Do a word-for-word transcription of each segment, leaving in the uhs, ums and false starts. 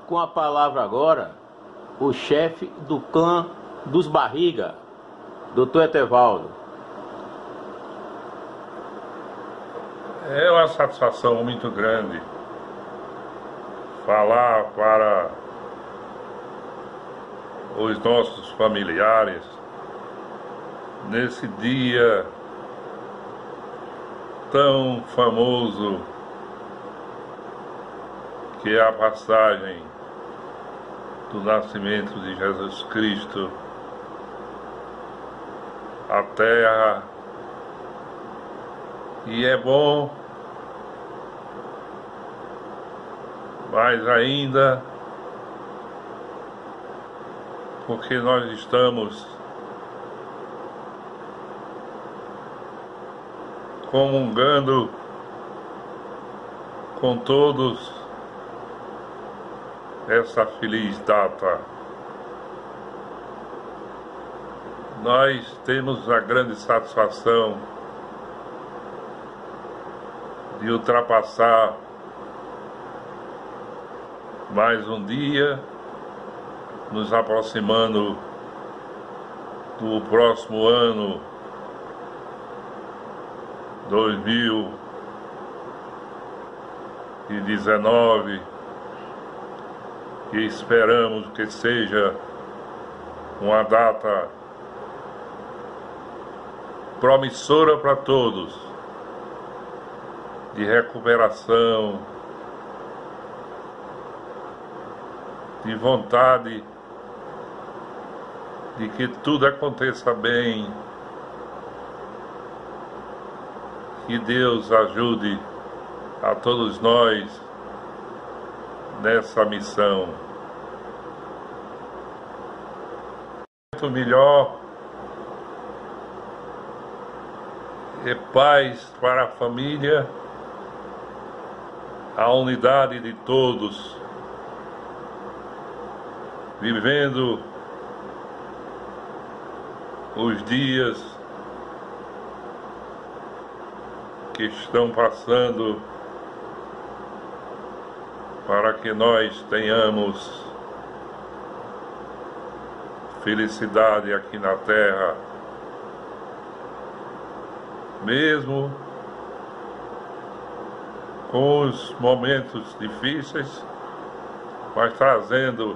com a palavra agora o chefe do clã dos Barriga, doutor Etevaldo. É uma satisfação muito grande falar para os nossos familiares nesse dia tão famoso que é a passagem do nascimento de Jesus Cristo à Terra. E é bom, mais ainda, porque nós estamos comungando com todos essa feliz data. Nós temos a grande satisfação de ultrapassar mais um dia, nos aproximando do próximo ano dois mil e dezenove, e esperamos que seja uma data promissora para todos, de recuperação, de vontade de que tudo aconteça bem, que Deus ajude a todos nós nessa missão. Muito melhor é paz para a família, a unidade de todos, vivendo os dias que estão passando, para que nós tenhamos felicidade aqui na Terra, mesmo com os momentos difíceis, mas trazendo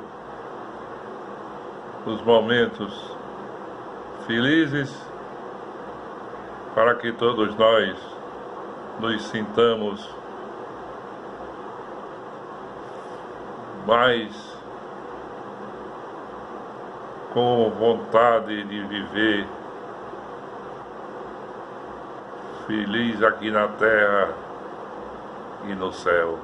os momentos felizes, para que todos nós nos sintamos mais com vontade de viver feliz aqui na Terra e no céu.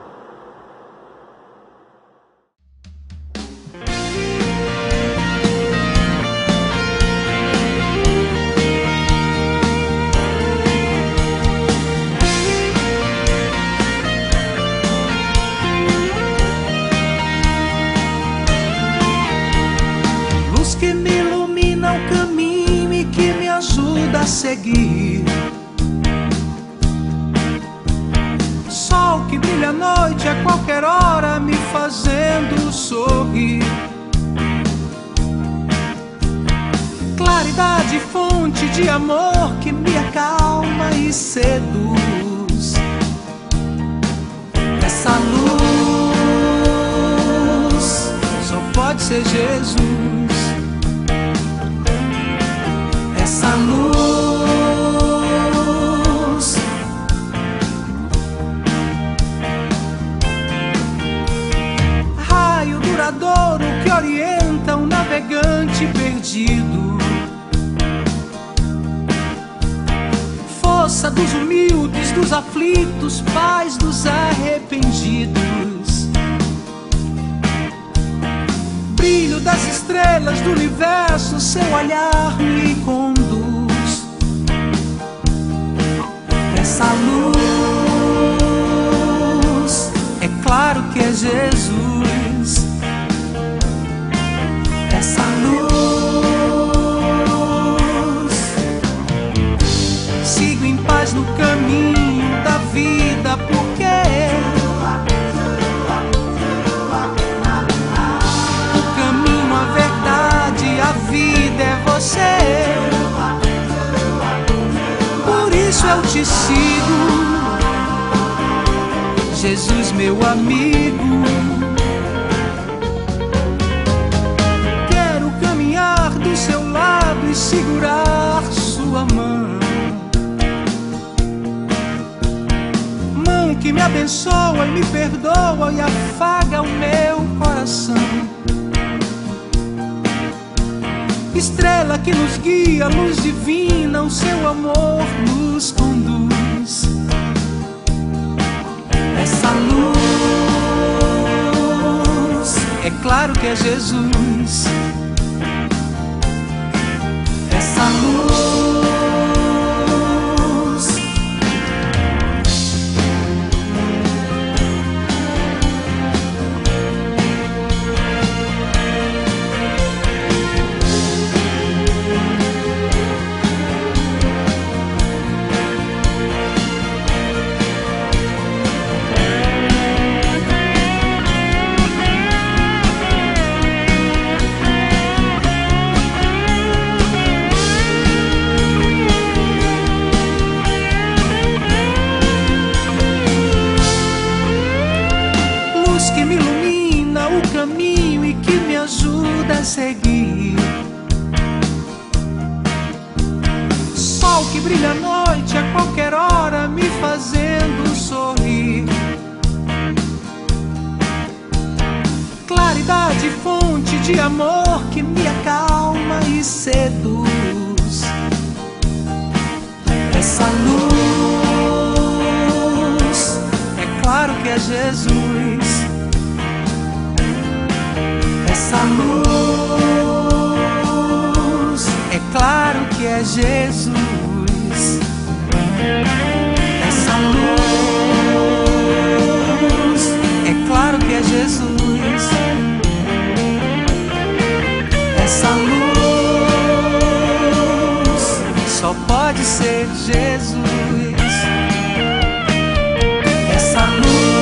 Luz que me ilumina o caminho e que me ajuda a seguir. Sol que brilha à noite a qualquer hora, me fazendo sorrir. Claridade, fonte de amor que me acalma e seduz. Essa luz só pode ser Jesus. Essa luz que orienta um navegante perdido. Força dos humildes, dos aflitos, paz dos arrependidos. Brilho das estrelas do universo, seu olhar me conduz. Essa luz, é claro que é Jesus. Essa luz, sigo em paz no caminho da vida, porque te sigo, Jesus, meu amigo. Quero caminhar do seu lado e segurar sua mão, mão que me abençoa e me perdoa e afaga o meu coração. Estrela que nos guia, luz divina, o seu amor nos conduz. Essa luz, é claro que é Jesus. Essa luz, que me ilumina o caminho e que me ajuda a seguir. Sol que brilha à noite a qualquer hora, me fazendo sorrir. Claridade, fonte de amor que me acalma e seduz. Essa luz, é claro que é Jesus. Essa luz, é claro que é Jesus. Essa luz, é claro que é Jesus. Essa luz, só pode ser Jesus. Essa luz.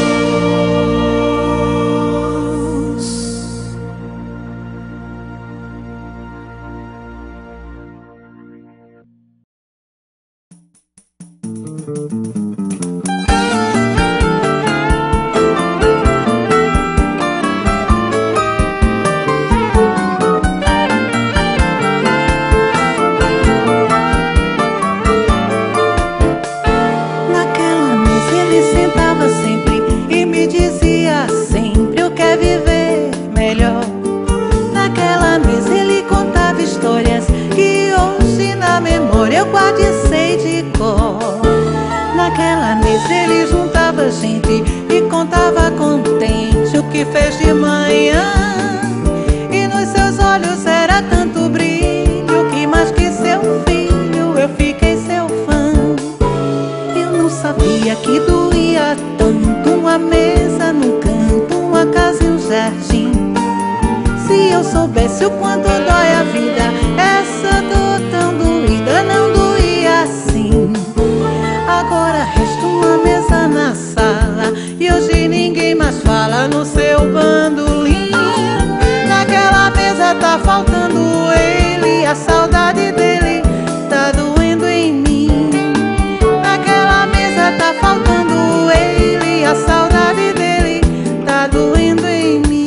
Naquela mesa ele juntava gente e contava contente o que fez de manhã. E nos seus olhos era tanto brilho que mais que seu filho eu fiquei seu fã. Eu não sabia que doía tanto uma mesa num canto, uma casa e um jardim. Se eu soubesse o quanto dói a vida, essa dor tão doída não doía assim. Agora resta uma mesa na sala e hoje ninguém mais fala no seu bandolim. Naquela mesa tá faltando ele, a saudade dele tá doendo em mim. Naquela mesa tá faltando ele, a saudade dele tá doendo em mim.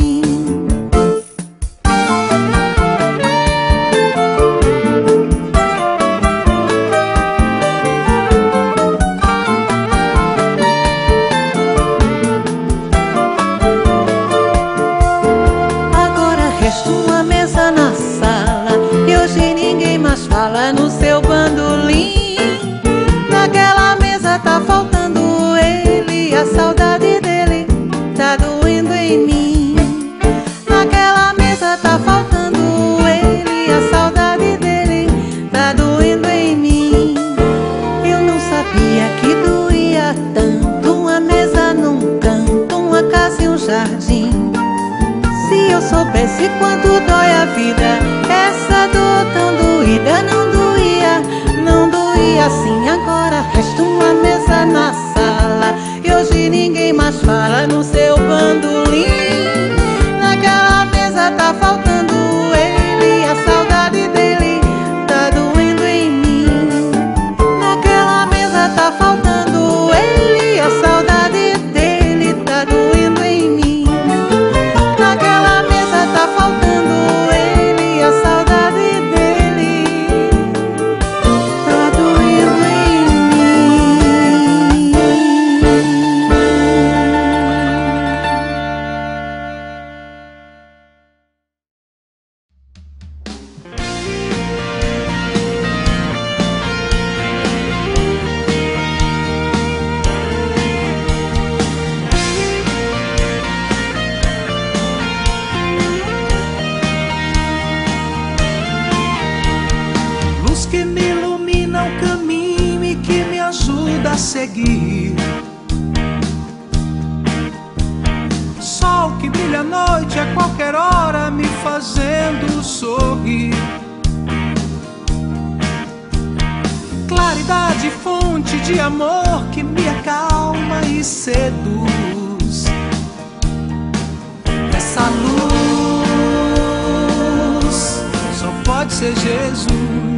Fala no seu bandolim. Naquela mesa tá faltando ele, a saudade dele tá doendo em mim. Naquela mesa tá faltando ele, a saudade dele tá doendo em mim. Eu não sabia que doía tanto uma mesa num canto, uma casa e um jardim. Se eu soubesse quanto dói a vida, essa dor tão doída não doía, não doía assim. Agora resta uma mesa na sala e hoje ninguém mais fala no seu bandolim. Naquela mesa tá faltando ele, a saudade dele tá doendo em mim. Naquela mesa tá faltando seguir. Sol que brilha à noite a qualquer hora, me fazendo sorrir. Claridade, fonte de amor que me acalma e seduz. Essa luz só pode ser Jesus.